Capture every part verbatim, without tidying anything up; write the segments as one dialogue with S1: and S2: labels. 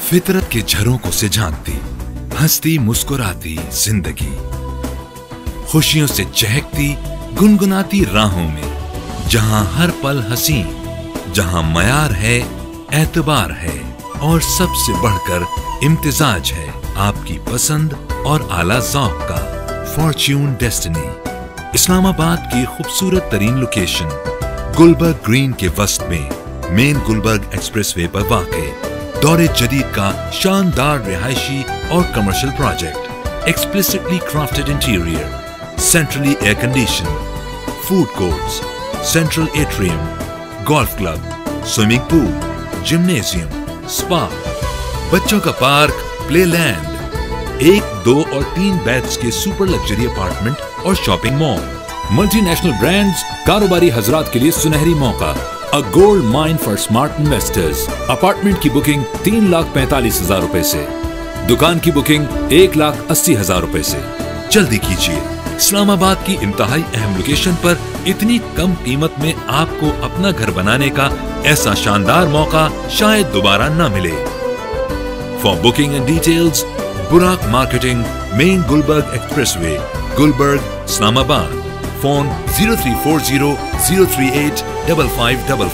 S1: फितरत के झरोकों से झांकती, हंसती मुस्कुराती जिंदगी, खुशियों से चहकती गुनगुनाती राहों में, जहां हर पल हसीन, जहां मयार है, एतबार है और सबसे बढ़कर इम्तिजाज है आपकी पसंद और आला ज़ौक़ का। फॉर्च्यून डेस्टिनी, इस्लामाबाद की खूबसूरत तरीन लोकेशन गुलबर्ग ग्रीन के वस्त में मेन गुलबर्ग एक्सप्रेसवे पर वाक़े दौरे जदीद का शानदार रिहायशी और commercial project, explicitly crafted interior, centrally air condition, food courts, central atrium, golf club, swimming pool, gymnasium, spa, बच्चों का पार्क, प्ले लैंड, एक, दो और तीन बेड्स के सुपर लग्जरी अपार्टमेंट और शॉपिंग मॉल,
S2: मल्टीनेशनल ब्रांड्स, कारोबारी हजरात के लिए सुनहरी मौका, a gold mine for smart investors. Apartment की बुकिंग तीन लाख पैंतालीस हजार रुपए से, दुकान की बुकिंग एक लाख अस्सी हजार रुपए से।
S1: जल्दी कीजिए, इस्लामाबाद की इंतहाई अहम लोकेशन पर इतनी कम कीमत में आपको अपना घर बनाने का ऐसा शानदार मौका शायद दोबारा न मिले। For booking and details, Burak marketing, main Gulberg expressway, Gulberg, Islamabad. Phone zero three four zero zero three eight double five double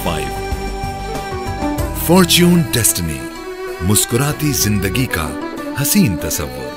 S1: five. Fortune destiny, मुस्कुराती जिंदगी का हसीन तस्वुर।